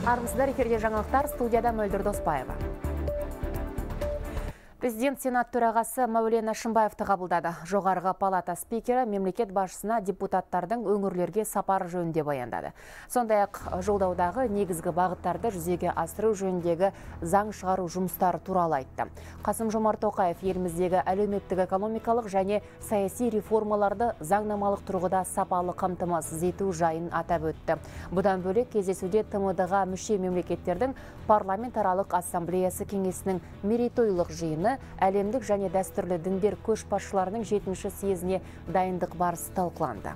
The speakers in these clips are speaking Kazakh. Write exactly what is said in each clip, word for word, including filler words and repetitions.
Армысыздар, эфирде жаңалықтар, студияда Мөлдір Доспаева. Президент Сенат төрағасы Мәулен Әшімбаевты қабылдады. Жоғарғы палата спикері мемлекет басшысына депутаттардың өңірлерге сапары жөнінде баяндады. Сондай-ақ жолдаудағы негізгі бағыттарды жүзеге асыру жөніндегі заң шығару жұмыстары туралы айтты. Қасым-Жомарт Тоқаев еліміздегі әлеуметтік экономикалық және саяси реформаларды заңнамалық тұрғыда сапалы қамтамасыз ету жайын атап өтті. Бұдан бөлек кездесуде Т М Д-ға мүше мемлекеттердің парламентаралық ассамблеясы кеңесінің мерейтойлық жиыны, әлемдік және дәстүрлі діндер көшбасшыларының жетінші съезіне дайындық барысы талқыланды.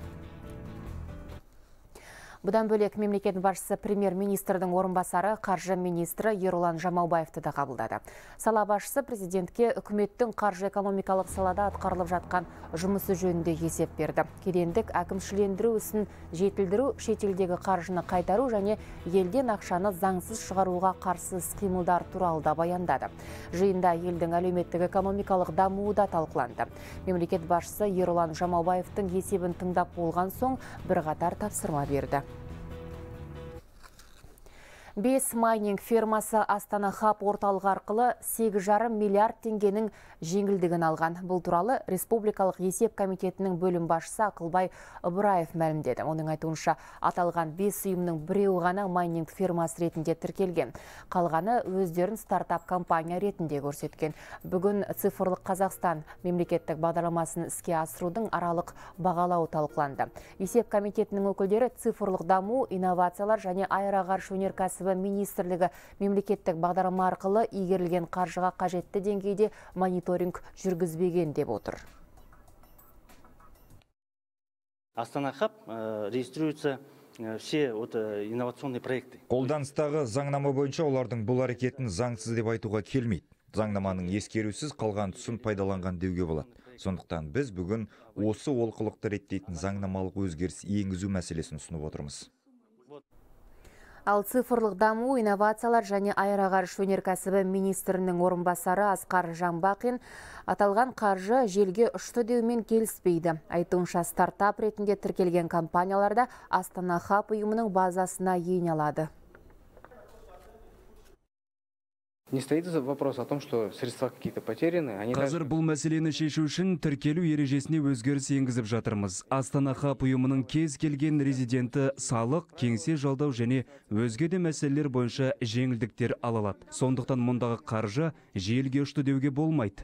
Бұдан бөлек мемлекет басшысы премьер-министрдің орынбасары қаржы министрі Ерұлан Жамаубаевты да қабылдады. Сала басшысы президентке үкіметтің қаржы экономикалық салада атқарылып жатқан жұмысы жөнінде есеп берді. Кедендік әкімшілендіру ісін жетілдіру, шетелдегі қаржыны қайтару және елден ақшаны заңсыз шығаруға қарсы іс-қимылдар туралы да баяндады. Жиында елдің әлеуметтік экономикалық дамуы да талқыланды. Мемлекет басшысы Ерұлан Жамаубаевтың есебін тыңдап болған соң бірқатар тапсырма берді. Бес майнинг фирмасы Астана Хаб орталығы арқылы сегіз жарым миллиард теңгенің жеңілдігін алған. Бұл туралы Республикалық есеп комитетінің бөлім басшысы Ақылбай Ыбыраев мәлімдеді. Оның айтуынша аталған бес ұйымның біреуі ғана майнинг фирмасы ретінде тіркелген. Қалғаны өздерін стартап компания ретінде көрсеткен. Бүгін цифрлық Қазақстан мемлекеттік бағдарламасын іске асырудың аралық бағалауы талқыланды. Есеп комитетінің өкілдері цифрлық даму, инновациялар және аэроғарыш өнеркәсібі министрлігі мемлекеттік бағдарлама арқылы игерілген қаржыға қажетті деңгейде мониторинг жүргізбеген деп отыр. Астана Хаб регистрируются все инновационные проекты. Қолданыстағы заңнама бойынша олардың бұл әрекетін заңсыз деп айтуға келмейді. Заңнаманың ескерусіз қалған тұсын пайдаланған деуге болады. Сондықтан біз бүгін осы олқылықты реттейтін заңнамалық өзгеріс енгізу мәселесін ұсынып отырмыз. Ал цифрлық даму, инновациялар және аэроғарыш өнеркәсібі министрінің орынбасары Асқар Жамбақин аталған қаржы желге ұшты деумен келіспейді. Айтуынша стартап ретінде тіркелген компанияларда Астана Хаб ұйымының базасына ене алады. Не стоит вопрос о том, что средства какие-то потеряны. Қазір бұл мәселені шешу үшін тіркелу ережесіне өзгеріс енгізіп жатырмыз. Астана Хаб ұйымының кез келген резиденті салық, кеңсе жалдау және өзге де мәселелер бойынша жеңілдіктер ала алады. Сондықтан мұндағы қаржы желге ұшты деуге болмайды.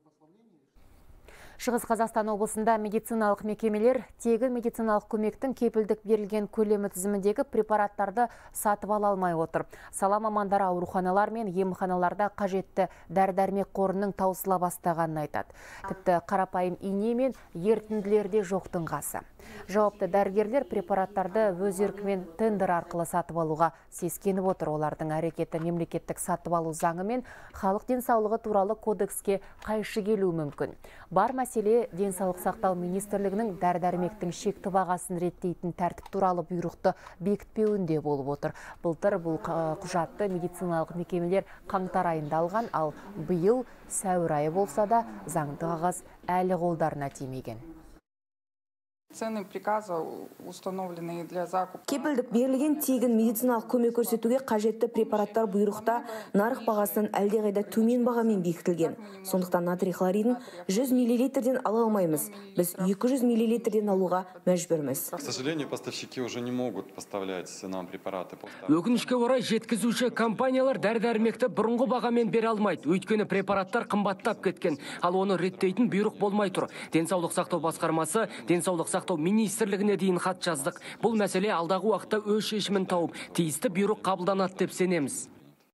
Шығыс Қазақстан облысында медициналық мекемелер тегін медициналық көмектің кепілдік берілген көлемі тізіміндегі препараттарды сатып ала алмай отыр. Сала мамандары ауруханалар мен емханаларда қажетті дәрі-дәрмек қорының таусыла бастағанын айтады. Тіпті қарапайым ине мен ерітінділерде жоқтың қасы. Жауапты дәрігерлер препараттарды өз еркімен тендер арқылы сатып алуға сескеніп отыр. Олардың әрекеті мемлекеттік сатып алу заңы мен халық денсаулығы туралы кодекске қайшы келуі мүмкін. Бар мәселе денсаулық сақтау министрлігінің дәрі-дәрмектің шекті бағасын реттейтін тәртіп туралы бұйрықты бекітпеуінде болып отыр. Былтыр бұл құжатты медициналық мекемелер қаңтар айында алған, ал биыл сәуір айы болса да заңды қағаз әлі қолдарына тимеген. Цены приказа установленные для закупа. Кепілдік берілген тегін медициналық көмек көрсетуге қажетті препараттар бұйрықта нарық бағасынан әлдеқайда төмен бағамен бекітілген. Сондықтан натрий хлоридін жүз миллилитрден ала алмаймыз. Біз екі жүз миллилитрден алуға мәжбүрміз. К сожалению, поставщики уже не могут поставлять нам препараты. Өкінішке орай жеткізуші компаниялар дәрі-дәрмекті бұрынғы бағамен бере алмайды. Өйткені препараттар қымбаттап кеткен. Ал оны реттейтін бұйрық болмай тұр. Денсаулық сақтау басқармасы, денсаулық сақтау министрлігіне дейін хат жаздық. Бұл мәселе алдағы уақытта өз шешімін тауып, тиісті бұйрық қабылданады деп сенеміз.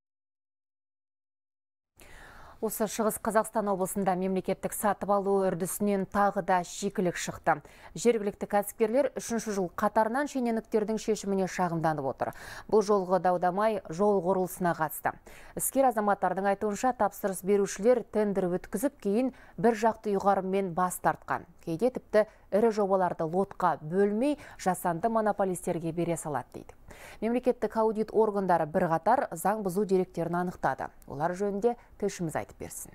Осы Шығыс Қазақстан облысында мемлекеттік сатып алу үрдісінен тағы да шикілік шықты. Жергілікті кәсіпкерлер үшінші жыл қатарынан шенеуніктердің шешіміне шағымданып отыр. Бұл жолғы дау-дамай жол құрылысына қатысты. Іскер азаматтардың айтуынша тапсырыс берушілер тендер өткізіп, кейін бір жақты ұйғарыммен бас тартқан. Кейде тіпті ірі жобаларды лотқа бөлмей, жасанды монополистерге бере салады дейді. Мемлекеттік аудит органдары бірқатар заң бұзу деректерін анықтады. Олар жөнінде тілшіміз айтып берсін.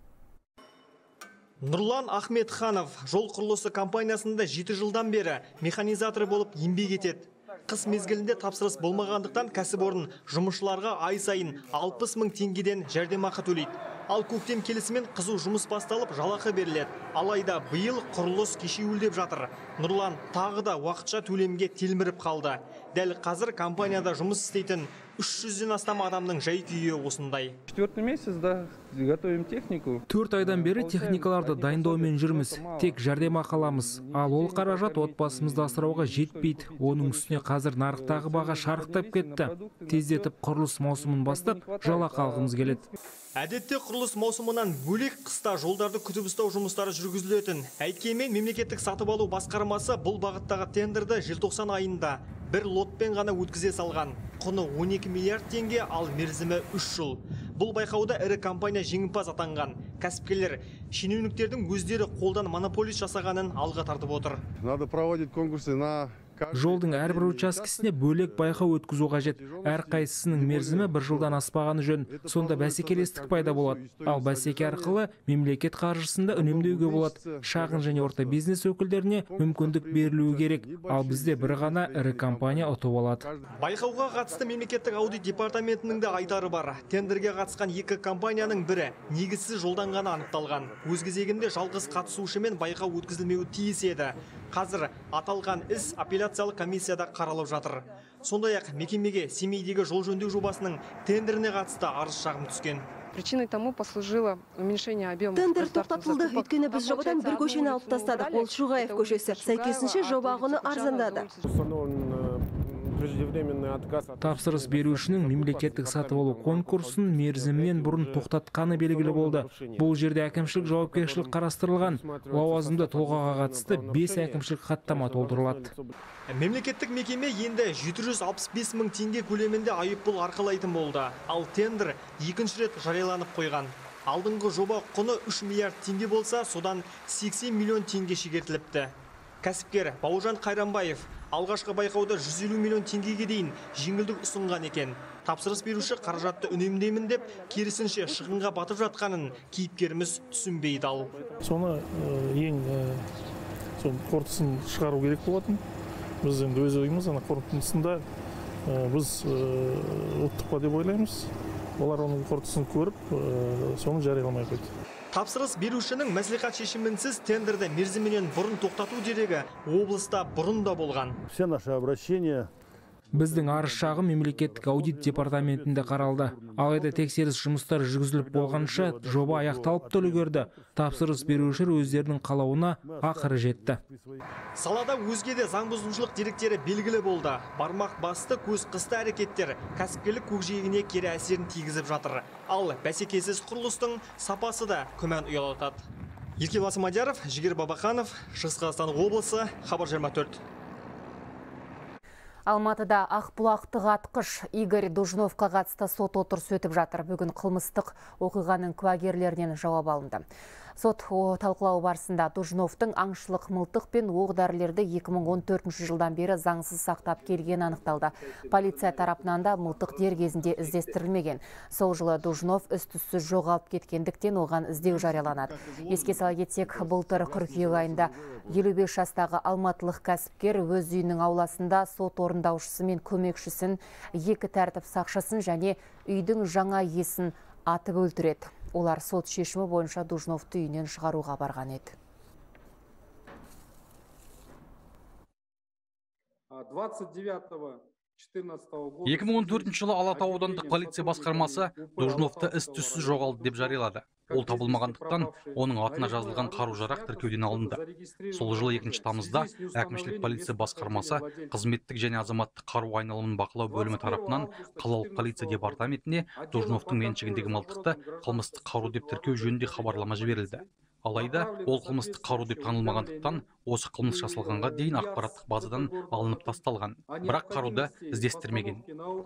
Нұрлан Ахметханов жол құрылысы компаниясында жеті жылдан бері механизаторы болып еңбек етеді. қыс мезгілінде тапсырыс болмағандықтан кәсіпорын жұмысшыларға ай сайын алпыс мың теңгеден жәрдемақы төлейді. Ал көктем келісімен қызу жұмыс басталып, жалақы беріледі. Алайда биыл құрылыс кешеуілдеп жатыр. Нұрлан тағы да уақытша төлемге телміріп қалды. Дәл қазір компанияда жұмыс істейтін үш жүзден астам адамның жай-күйі осындай. Четвертый месяц, да, готовим технику. Төрт айдан бері техникаларды дайындаумен жүрміз. Тек жәрдемақы аламыз. Ал ол қаражат отбасымызды асырауға жетпейді. Оның үстіне қазір нарықтағы баға шарықтап кетті. Тездетіп құрылыс маусымын бастап, жалақы алғымыз келеді. Әдетте құрылыс маусымынан бөлек қыста жолдарды күтіп ұстау жұмыстары жүргізілетін. Әйткенмен мемлекеттік сатып алу басқармасы бұл бағыттағы тендерді желтоқсан айында бір лотпен ғана өткізе салған. Құны он екі миллиард теңге, ал мерзімі үш жыл. Бұл байқауда ірі компания жеңімпаз атанған. Кәсіпкерлер шенеуніктердің өздері қолдан монополист жасағанын алға тартып отыр. Надо проводить конкурсы на Жолдың әрбір учаскесіне бөлек байқау өткізу қажет. Әрқайсысының мерзімі бір жылдан аспағаны жөн. Сонда бәсекелестік пайда болады. Ал бәсеке арқылы мемлекет қаржысында үнемдеуге болады. Шағын және орта бизнес өкілдеріне мүмкіндік берілуі керек. Ал бізде бір ғана ірі компания ұтып алады. Байқауға қатысты мемлекеттік аудит департаментінің де айтары бар. Тендерге қатысқан екі компанияның бірі негізсіз жолданғаны анықталған. Өз кезегінде жалғыз қатысушымен байқау өткізілмеуі тиіс еді. Қазір аталған іс апелляциялық комиссияда қаралып жатыр. Сондай-ақ мекемеге Семейдегі жол жөндеу жобасының тендеріне қатысты арыз шағым түскен. Причиной тому послужило уменьшение объема. Тендер тоқтатылды, өйткені біз жобадан бір көшені алып тастадық. Ол Шуғаев көшесі. Сәйкесінше жоба құны арзандады. Тапсырыс берушінің мемлекеттік сатып алу конкурсын мерзімінен бұрын тоқтатқаны белгілі болды. Бұл жерде әкімшілік жауапкершілік қарастырылған. Лауазымды тұлғаға қатысты бес әкімшілік хаттама толтырылады. Мемлекеттік мекеме енді жеті жүз алпыс бес мың теңге көлемінде айыппұл арқалайтын болды. Ал тендер екінші рет жарияланып қойған. Алдыңғы жоба құны үш миллиард теңге болса, содан сексен миллион теңге шегертіліпті. Кәсіпкер Бауыржан Қайрамбаев алғашқы байқауда жүз елу миллион теңгеге дейін жеңілдік ұсынған екен. Тапсырыс беруші қаражатты үнемдеймін деп, керісінше шығынға батып жатқанын кейіпкеріміз түсінбейді ал. Соны ең қорытындысын шығару керек болатын. Біз енді өз ойымыз, ана қорытындысында біз ұттық па деп ойлаймыз. Олар оның қорытындысын көріп, соны жарияламай қойды. Тапсырыс берушінің мәслихат шешімінсіз тендерді мерзімінен бұрын тоқтату дерегі облыста бұрын да болған. Все наши обращения Біздің арыз шағым мемлекеттік аудит департаментінде қаралды. Алайда тексеріс жұмыстары жүргізіліп болғанша жоба аяқталып та үлгерді. Тапсырыс берушілер өздерінің қалауына ақыры жетті. Салада өзге де заң бұзушылық деректері белгілі болды. Бармақ басты көз қысты әрекеттер кәсіпкерлік көкжиегіне кері әсерін тигізіп жатыр. Ал бәсекесіз құрылыстың сапасы да күмән ұялатады. Еркебасы Мадяров, Жігер Бабақанов, Шығыс Қазақстан облысы, Хабар жиырма төрт. Алматыда Ақбұлақты атқыш Игорь Дужновқа қатысты сот отырысы өтіп жатыр. Бүгін қылмыстық оқиғаның куәгерлерінен жауап алынды. Сот талқылау барысында Дужновтың аңшылық мылтық пен оқ-дәрілерді екі мың он төртінші жылдан бері заңсыз сақтап келген анықталды. Полиция тарапынан да мылтық дер кезінде іздестірілмеген. Сол жылы Дужнов із-түзсіз жоғалып кеткендіктен оған іздеу жарияланады. Еске сала кетсек, былтыр қыркүйек айында елу бес жастағы алматылық кәсіпкер өз үйінің ауласында сот орындаушысы мен көмекшісін, екі тәртіп сақшысын және үйдің жаңа иесін атып өлтіреді. Олар сот шешімі бойынша Дужновты үйінен шығаруға барған еді. екі мың он төртінші жылы Алатау аудандық полиция басқармасы Дужновты із-түзсіз жоғалды деп жариялады. Ол табылмағандықтан оның атына жазылған қару-жарақ тіркеуден алынды. Сол жылы екінші тамызда әкімшілік полиция басқармасы қызметтік және азаматтық қару айналымын бақылау бөлімі тарапынан қалалық полиция департаментіне Дужновтың меншігіндегі мылтықты қылмыстық қару деп тіркеу жөнінде хабарлама жіберілді. Алайда ол қылмыстық қару деп танылмағандықтан осы қылмыс жасалғанға дейін ақпараттық базадан алынып тасталған. Бірақ қаруды іздестірмеген.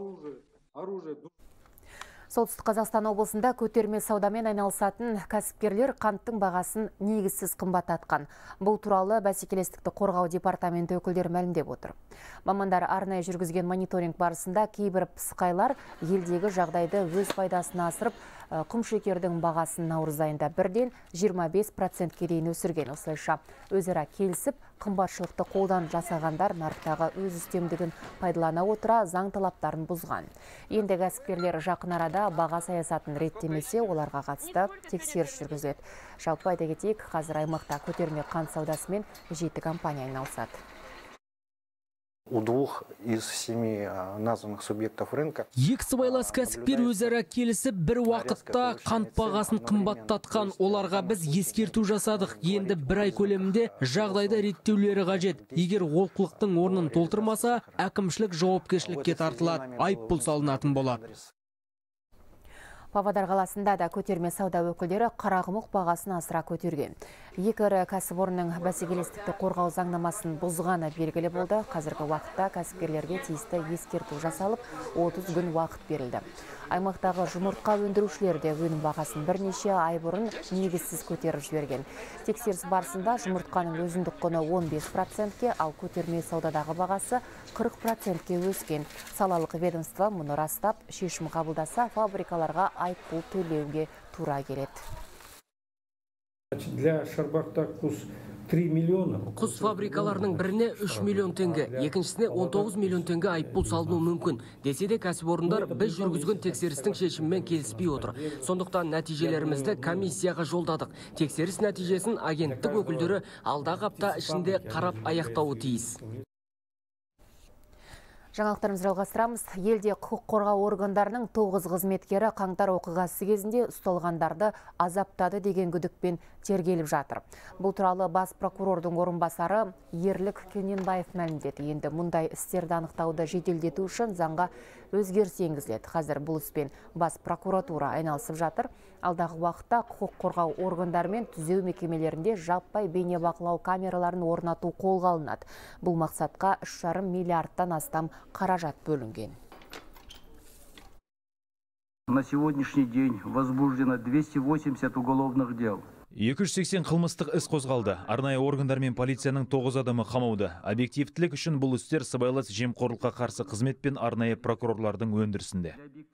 Солтүстік Қазақстан облысында көтерме саудамен айналысатын кәсіпкерлер қанттың бағасын негізсіз қымбаттатқан. Бұл туралы бәсекелестікті қорғау департаменті өкілдері мәлімдеп отыр. Мамандар арнайы жүргізген мониторинг барысында кейбір пысықайлар елдегі жағдайды өз пайдасына асырып, құмшекердің бағасын наурыз айында бірден жиырма бес процентке дейін өсірген. Осылайша өзара келісіп, қымбатшылықты қолдан жасағандар нарықтағы өз үстемдігін пайдалана отыра заң талаптарын бұзған. Енді кәсіпкерлер жақын арада баға саясатын реттемесе, оларға қатысты тексеріс жүргізеді. Жалпы айта кетейік, қазір аймақта көтерме қант саудасымен жеті компания айналысады. У двух из семи названных субъектов рынка екі сыбайлас кәсіпкер өзара келісіп бір уақытта қант бағасын қымбаттатқан. Оларға біз ескерту жасадық. Енді бір ай көлемінде жағдайда реттеулері қажет. Егер олқылықтың орнын толтырмаса, әкімшілік жауапкершілікке тартылады, айыппұл салынатын болады. Павлодар қаласында да көтерме сауда өкілдері қарақұмық бағасын асыра көтерген. Екі ірі кәсіпорынның бәсекелестікті қорғау заңнамасын бұзғаны белгілі болды. Қазіргі уақытта кәсіпкерлерге тиісті ескерту жасалып, отыз күн уақыт берілді. Аймақтағы жұмыртқа өндірушілер де өнім бағасын бірнеше ай бұрын негізсіз көтеріп жіберген. Тексеріс барысында жұмыртқаның өзіндік құны он бес процентке, ал көтерме саудадағы бағасы қырық процентке өскен. Салалық ведомство мұны растап, шешім қабылдаса, фабрикаларға айыппұл төлеуге тура келеді. Для Шарбақта құс три миллиона. Құс фабрикаларының біріне үш миллион теңге, екіншісіне он тоғыз миллион теңге айыппұл салыну мүмкін. Десе де кәсіпорындар біз жүргізген тексерістің шешімімен келіспей отыр. Сондықтан нәтижелерімізді комиссияға жолдадық. Тексеріс нәтижесін агенттік өкілдері алдағы апта ішінде қарап аяқтауы тиіс. Жаңалықтарымызды жалғастырамыз. Елде құқық қорғау органдарының тоғыз қызметкері қаңтар оқиғасы кезінде ұсталғандарды азаптады деген күдікпен тергеліп жатыр. Бұл туралы бас прокурордың орынбасары Ерлік Кененбаев мәлімдеді. Енді мұндай істерді анықтауды жеделдету үшін заңға өзгеріс енгізіледі. Қазір бұл іспен бас прокуратура айналысып жатыр. Алдағы уақытта құқық қорғау органдары мен түзеу мекемелерінде жаппай бейнебақылау камераларын орнату қолға алынады. Бұл мақсатқа үш жарым миллиардтан астам қаражат бөлінген. На сегодняшний день возбуждено двести восемьдесят уголовных дел. екі жүз сексен қылмыстық іс қозғалды. Арнайы органдар мен полицияның тоғыз адамы қамауда. Объективтілік үшін бұл істер сыбайлас жемқорлыққа қарсы қызмет пен арнайы прокурорлардың өндірісінде.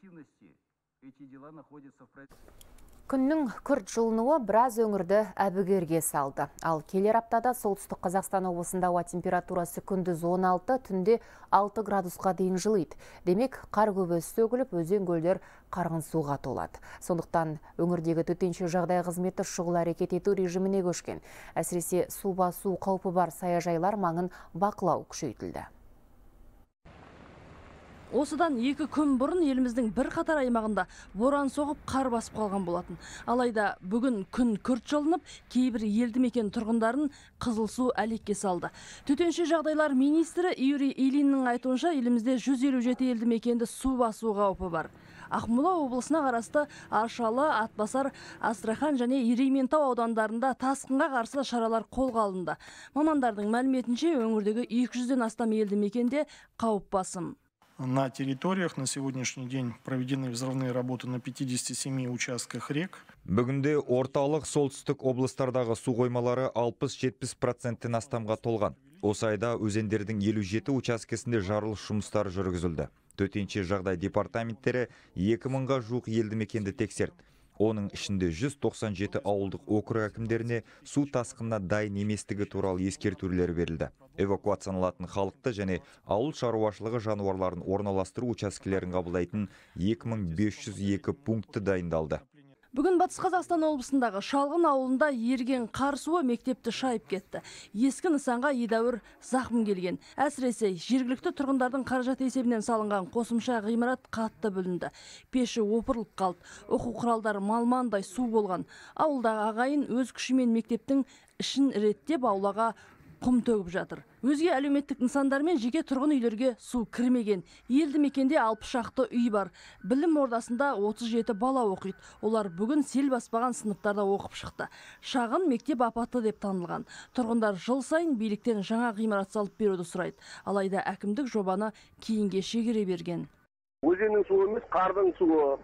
Күннің күрт жылынуы біраз өңірді әбігерге салды. Ал келер аптада солтүстік Қазақстан облысында ауа температурасы күндіз он алты, түнде алты градусқа дейін жылиды. Демек, қар көбесі сөгіліп, өзен-көлдер қарғын суға толады. Сондықтан өңірдегі төтенше жағдай қызметі шұғыл әрекет ету режиміне көшкен. Әсіресе су басу қаупі бар саяжайлар маңын бақылау күшейтілді. Осыдан екі күн бұрын еліміздің бір қатар аймағында боран соғып қар басып қалған болатын. Алайда бүгін күн күрт жылынып, кейбір елді мекен тұрғындарын қызыл су әлекке салды. Төтенше жағдайлар министрі Юрий Ильиннің айтуынша елімізде жүз елу жеті елді мекенді су басу қаупі бар. Ақмола облысына қарасты Аршалы, Атбасар, Астрахан және Ерейментау аудандарында тасқынға қарсы шаралар қолға алынды. Мамандардың мәліметінше өңірдегі екі жүзден астам елді мекенде қауіп басым. На территориях на сегодняшний день проведены взрывные работы на пятидесяти семи участках рек. Бүгінде орталық солтүстік облыстардағы су қоймалары алпыс-жетпіс проценттен астамға толған. Осы айда өзендердің елу жеті учаскесінде жарылыс жұмыстары жүргізілді. Төтенше жағдай департаменттері екі мыңға жуық елді мекенді тексерді. Оның ішінде жүз тоқсан жеті ауылдық округ әкімдеріне су тасқынына дайын еместігі туралы ескертулер берілді. Эвакуацияланатын халықты және ауыл шаруашылығы жануарларын орналастыру учаскелерін қабылдайтын екі мың бес жүз екі пункті дайындалды. Бүгін Батыс Қазақстан облысындағы Шалғын ауылында ерген қар суы мектепті шайып кетті. Ескі нысанға едәуір зақым келген. Әсіресе жергілікті тұрғындардың қаражат есебінен салынған қосымша ғимарат қатты бүлінді. Пеші опырылып қалды. Оқу құралдары малмандай су болған. Ауылдағы ағайын өз күшімен мектептің ішін реттеп аулаға құм төгіп жатыр. Өзге әлеуметтік нысандар мен жеке тұрғын үйлерге су кірмеген. Елді мекенде алпыс шақты үй бар. Білім ордасында отыз жеті бала оқиды. Олар бүгін сел баспаған сыныптарда оқып шықты. Шағын мектеп апатты деп танылған. Тұрғындар жыл сайын биліктен жаңа ғимарат салып беруді сұрайды. Алайда әкімдік жобаны кейінге шегере берген. Өзеннің суы емес, қардың суы.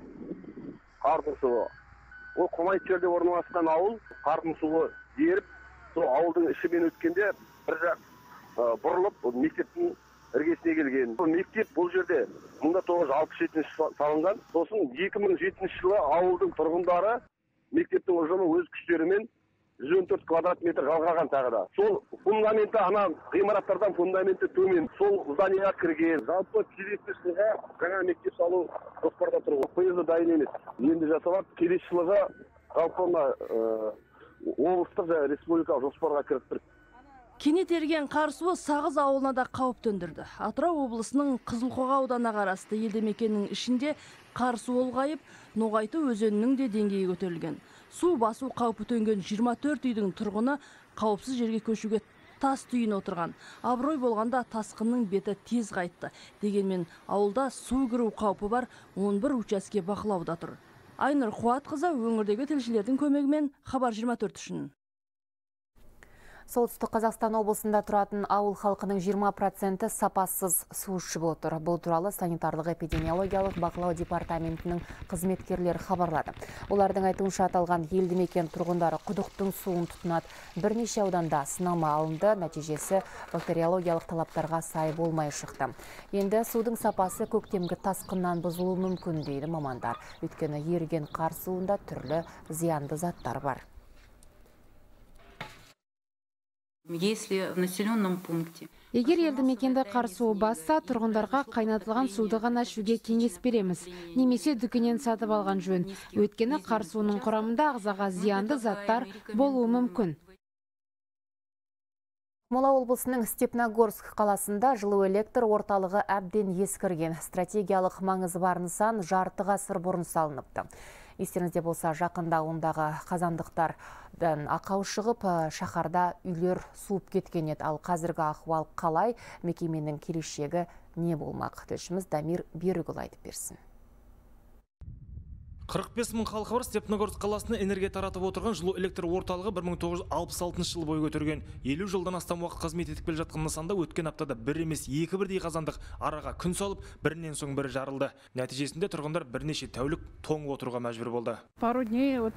Қардың суы. Ол құмайт жерде орналасқан ауыл, қардың суы еріп, сол ауылдың ішімен өткенде бір жақ бұрылып мектептің іргесіне келген. Мектеп бұл жерде мың тоғыз жүз алпыс жетінші жылы салынған. Сосын екі мың жетінші жылы ауылдың тұрғындары мектептің ұжымы өз күштерімен жүз он төрт квадрат метр жалғаған тағы да. Сол фундаменті, ана ғимараттардан фундаменті төмен. Сол зданияға кірген. Жалпы келесі жылға жаңа мектеп салу жоспарда тұр. Пойызы дайын емес. Енді жасалады. Келесі жылға жалпы облыстық республикалық жоспарға кіріп тұр. Кенет ерген қар суы Сағыз ауылына да қауіп төндірді. Атырау облысының Қызылқоға ауданына қарасты елді мекеннің ішінде қар суы ұлғайып, Ноғайты өзенінің де деңгейі көтерілген. Су басу қаупі төнген жиырма төрт үйдің тұрғыны қауіпсіз жерге көшуге тас түйін отырған. Абырой болғанда тасқынның беті тез қайтты. Дегенмен ауылда су кіру қаупі бар он бір учаске бақылауда тұр. Айнұр Қуатқызы өңірдегі тілшілердің көмегімен Хабар жиырма төрт үшін. Солтүстік Қазақстан облысында тұратын ауыл халқының жиырма проценті сапасыз су ішіп отыр. Бұл туралы санитарлық эпидемиологиялық бақылау департаментінің қызметкерлері хабарлады. Олардың айтуынша аталған елді мекен тұрғындары құдықтың суын тұтынады. Бірнеше ауданда сынама алынды, нәтижесі бактериологиялық талаптарға сай болмай шықты. Енді судың сапасы көктемгі тасқыннан бұзылуы мүмкін дейді мамандар. Өйткені еріген қар суында түрлі зиянды заттар бар. Если в населенном пункте Егер елді мекенді қар суы басса, тұрғындарға қайнатылған суды ғана ішуге кеңес береміз. Немесе дүкеннен сатып алған жөн. Өйткені қар суының құрамында ағзаға зиянды заттар болуы мүмкін. Мола облысының Степногорск қаласында жылу электр орталығы әбден ескірген. Стратегиялық маңызы бар нысан жарты ғасыр бұрын салыныпты. Естеріңізде болса, жақында ондағы қазандықтардан ақау шығып, шаһарда үйлер суып кеткен еді. Ал қазіргі ахуал қалай, мекеменің келешегі не болмақ? Тілшіміз Дамир Берікұлы айтып берсін. қырық бес мың халқы бар Степногорск қаласына энергия таратып отырған жылу электр орталығы бір мың тоғыз жүз алпыс алтыншы жылы бой көтерген. елу жылдан астам уақыт қызмет етіп келе жатқан нысанда өткен аптада бір емес екі бірдей қазандық араға күн салып, бірінен соң бірі жарылды. Нәтижесінде тұрғындар бірнеше тәулік тоңып отыруға мәжбүр болды. Пару дней вот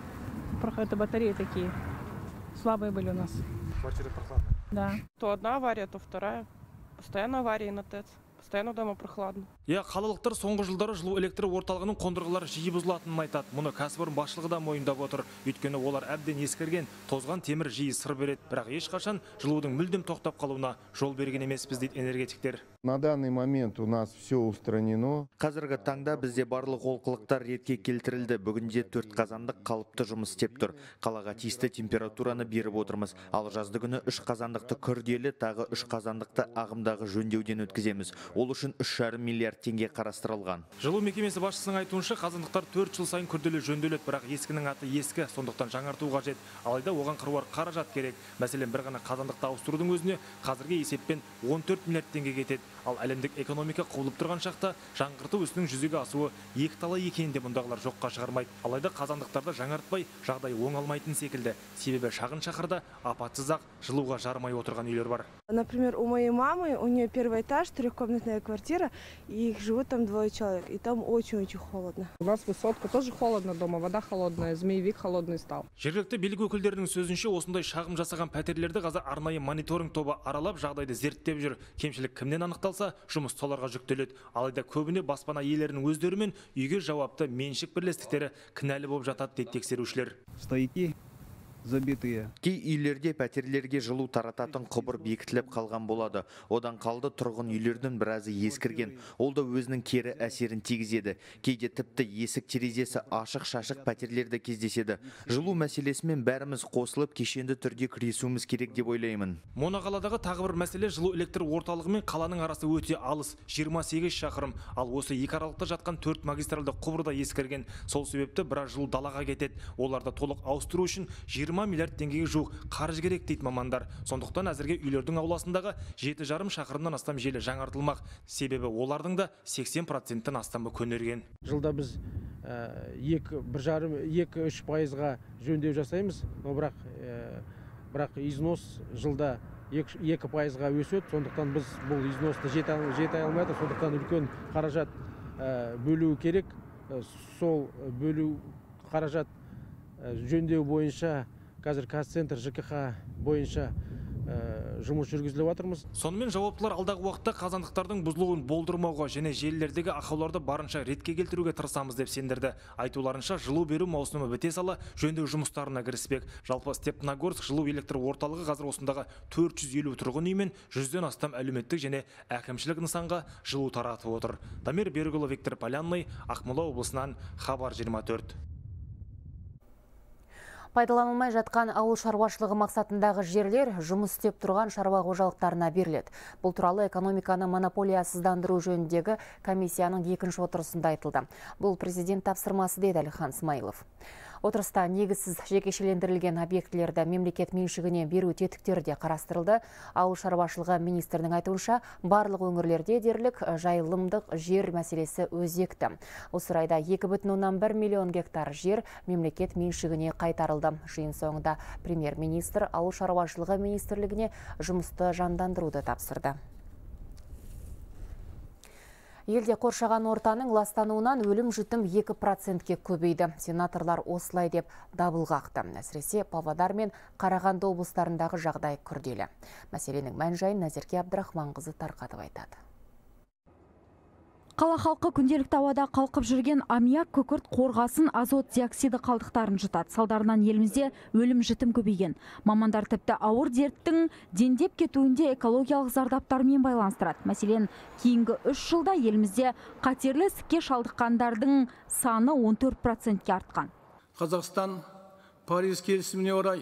это батареи такие слабые были у нас. Квартира прохладная. Да. То одна авария, то вторая. Постоянно аварии на ТЭЦ. Постоянно дома прохладно. Я қалалықтар соңғы жылдары жылу электр орталығының қондырғылары жиі бұзылатынын айтады. Мұны кәсіпорын басшылығы да мойындап отыр. Өйткені олар әбден ескірген, тозған темір жиі сыр береді. Бірақ ешқашан жылудың мүлдем тоқтап қалуына жол берген емеспіз дейді энергетиктер. На данный момент у нас все устранено. Қазіргі таңда бізде барлық олқылықтар ретке келтірілді. Бүгінде төрт қазандық қалыпты жұмыс істеп тұр. Қалаға тиісті температураны беріп отырмыз. Ал жазды күні үш қазандықты күрделі, тағы үш қазандықты ағымдағы жөндеуден өткіземіз. Ол үшін үш жарым миллиард теңге қарастырылған. Жылу мекемесі басшысының айтуынша қазандықтар төрт жыл сайын күрделі жөнделеді, бірақ ескінің аты ескі, сондықтан жаңарту қажет. Алайда оған қыруар қаражат керек. Мәселен, бір ғана қазандықты ауыстырудың өзіне қазіргі есеппен он төрт миллиард теңге кетеді. Ал әлемдік экономика құлып тұрған шақта жаңғырту ісінің жүзеге асуы екі талай екенінде мұндағылар жоққа шығармайды. Алайда қазандықтарды жаңартпай жағдай оңалмайтын секілді. Себебі шағын шаһарда апатсыз ақ жылуға жармай отырған үйлер бар. Например, у моей мамы, у нее первый этаж, трехкомнатная квартира, и их живут там двое человек, и там очень-очень холодно. У нас высотка, тоже холодно дома, вода холодная, змеевик холодный стал. Жергілікті билік өкілдерінің сөзінше осындай шағым жасаған пәтерлерді қазір арнайы мониторинг тобы аралап жағдайды зерттеп жүр. Кемшілік кімнен анықталса, жұмыс соларға жүктеледі. Алайда көбіне баспана иелерінің өздері мен үйге жауапты меншік бірлестіктері кінәлі болып жатады дейді тексерушілер. Стояки забитые. Кей үйлерде пәтерлерге жылу тарататын құбыр бекітіліп қалған болады. Одан қалды тұрғын үйлердің біразы ескірген. Ол да өзінің кері әсерін тигізеді. Кейде тіпті есік терезесі ашық-шашық пәтерлерді кездеседі. Жылу мәселесімен бәріміз қосылып кешенді түрде күресуіміз керек деп ойлаймын. Моноқаладағы тағы бір мәселе жылу электр орталығы мен қаланың арасы өте алыс, жиырма сегіз шақырым. Ал осы екі аралықта жатқан төрт магистралды құбыр да ескірген. Сол себепті біраз жылу далаға кетеді. Оларды толық ауыстыру үшін жиырма миллиард теңгеге жуық қаржы керек дейді мамандар. Сондықтан әзірге үйлердің ауласындағы жеті жарым шақырымнан астам желі жаңартылмақ. Себебі олардың да сексен проценттен астамы көнерген. Жылда біз бір жарым екі үш пайызға жөндеу жасаймыз, бірақ бірақ износ жылда екі пайызға өседі. Сондықтан біз бұл износты жете алмайды. Сондықтан үлкен қаражат бөлу керек. Сол бөлу қаражат жөндеу бойынша қазір Казцентр ЖКХ бойынша жұмыс жүргізіліп жатырмыз. Сонымен жауаптылар алдағы уақытта қазандықтардың бұзылуын болдырмауға және желілердегі ақауларды барынша ретке келтіруге тырысамыз деп сендірді. Айтуларынша жылу беру маусымы біте сала жөндеу жұмыстарына кіріспек. Жалпы Степногорск жылу электр орталығы қазір осындағы төрт жүз елу тұрғын үй мен жүзден астам әлеуметтік және әкімшілік нысанға жылу таратып отыр. Дамир Берікұлы, Виктор Полянный, Ақмола облысынан, Хабар жиырма төрт. Пайдаланылмай жатқан ауыл шаруашылығы мақсатындағы жерлер жұмыс істеп тұрған шаруа қожалықтарына беріледі. Бұл туралы экономиканы монополиясыздандыру жөніндегі комиссияның екінші отырысында айтылды. Бұл президент тапсырмасы деді Әлихан Смайылов. Отырыста негізсіз жекешелендірілген объектілерді мемлекет меншігіне беру тетіктері де қарастырылды. Ауыл шаруашылығы министрінің айтуынша, барлық өңірлерде дерлік жайылымдық жер мәселесі өзекті. Осы орайда екі бүтін оннан бір миллион гектар жер мемлекет меншігіне қайтарылды. Жиын соңында премьер-министр ауыл шаруашылығы министрлігіне жұмысты жандандыруды тапсырды. Елде қоршаған ортаның ластануынан өлім жітім екі процентке көбейді. Сенаторлар осылай деп дабыл қақты. Әсіресе Павлодар мен Қарағанды облыстарындағы жағдай күрделі. Мәселенің мән-жайын Назерке Абдрахманқызы тарқатып айтады. Қала халқы күнделікті ауада қалқып жүрген аммиак, күкірт, қорғасын, азот диоксиді қалдықтарын жұтады. Салдарынан елімізде өлім жітім көбейген. Мамандар тіпті ауыр дерттің дендеп кетуінде экологиялық зардаптармен байланыстырады. Мәселен, кейінгі үш жылда елімізде қатерлі ісікке шалдыққандардың саны он төрт процентке артқан. Қазақстан Париж келісіміне орай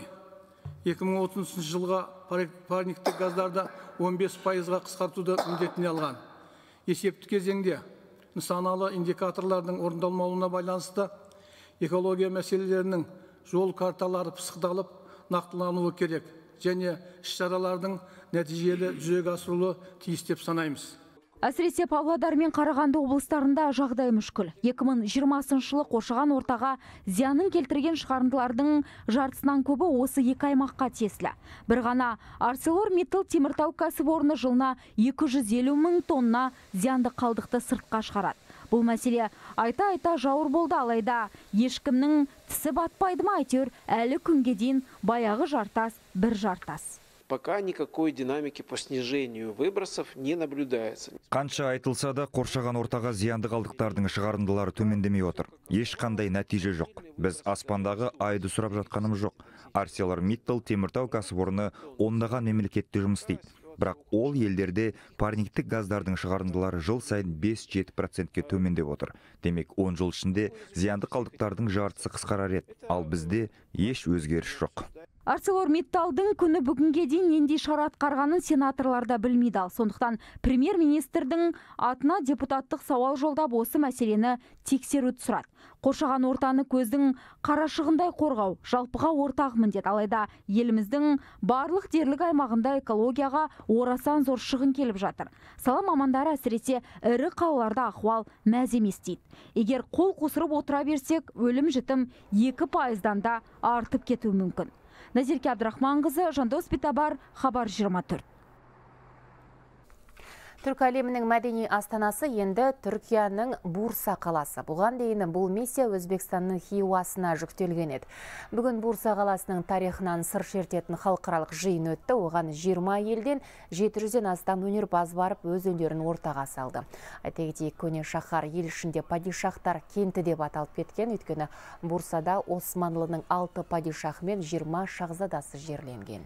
екі мың отызыншы жылға парниктік газдарды он бес пайызға қысқартуды міндетіне алған. Есепті кезеңде нысаналы индикаторлардың орындалмауына байланысты экология мәселелерінің жол карталары пысықталып нақтылануы керек және іс-шаралардың нәтижелі жүзеге асырылуы тиіс деп санаймыз. Әсіресе Павлодар мен Қарағанды облыстарында жағдай мүшкіл. екі мың жиырмасыншы жылы қоршаған ортаға зиянын келтірген шығарындылардың жартысынан көбі осы екі аймаққа тиесілі. Бір ғана ArcelorMittal теміртау кәсіпорны жылына екі жүз елу мың тонна зиянды қалдықты сыртқа шығарады. Бұл мәселе айта-айта жауыр болды, алайда ешкімнің тісі батпайды ма, әйтеуір әлі күнге дейін баяғы жартас бір жартас. Пока никакой динамики по снижению выбросов не наблюдается. Қанша айтылса да, қоршаған ортаға зиянды қалдықтардың шығарындылары төмендемей отыр. Ешқандай нәтиже жоқ. Біз аспандағы айды сұрап жатқанымыз жоқ. ArcelorMittal теміртау кәсіпорны ондаған мемлекетте жұмыс істейді. Бірақ ол елдерде парниктік газдардың шығарындылары жыл сайын бес-жеті процентке төмендеп отыр. Демек, он жыл ішінде зиянды қалдықтардың жартысы қысқарар еді. Ал бізде еш өзгеріс жоқ. ArcelorMittalдың күні бүгінге дейін нендей шара атқарғанын сенаторларда білмейді. Ал сондықтан премьер-министрдің атына депутаттық сауал жолдап осы мәселені тексеруді сұрады. Қоршаған ортаны көздің қарашығындай қорғау жалпыға ортақ міндет. Алайда еліміздің барлық дерлік аймағында экологияға орасан зор шығын келіп жатыр. Сала мамандары әсіресе ірі қалаларда ахуал мәз емес дейді. Егер қол қусырып отыра берсек, өлім жітім екі пайыздан да артып кетуі мүмкін. Назерке Абдрахманқызы, Жандос Битабар, Хабар жиырма төрт. Түркі әлемінің мәдени астанасы енді Түркияның Бурса қаласы. Бұған дейін бұл миссия Өзбекстанның Хиуасына жүктелген еді. Бүгін Бурса қаласының тарихынан сыр шертетін халықаралық жиын өтті. Оған жиырма елден жеті жүзден астам өнерпаз барып өз өнерін ортаға салды. Айта кетейік, көне шаһар ел ішінде падишахтар кенті деп аталып кеткен. Өйткені Бурсада Османлының алты падишах мен жиырма шахзадасы жерленген.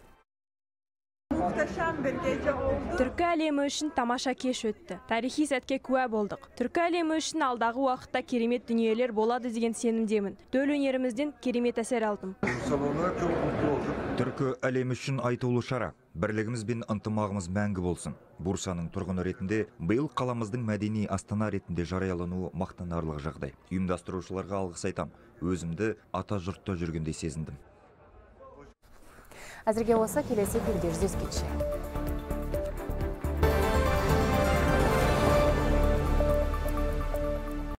Түркі әлемі үшін тамаша кеш өтті. Тарихи сәтке куә болдық. Түркі әлемі үшін алдағы уақытта керемет дүниелер болады деген сенімдемін. Төл өнерімізден керемет әсер алдым. Түркі әлемі үшін айтулы шара. Бірлігіміз бен ынтымағымыз мәңгі болсын. Бурсаның тұрғыны ретінде биыл қаламыздың мәдени астана ретінде жариялануы мақтанарлық жағдай. Ұйымдастырушыларға алғыс айтам. Өзімді ата жұртта жүргенде сезіндім. Әзірге осы, келесі эфирде жүздескенше.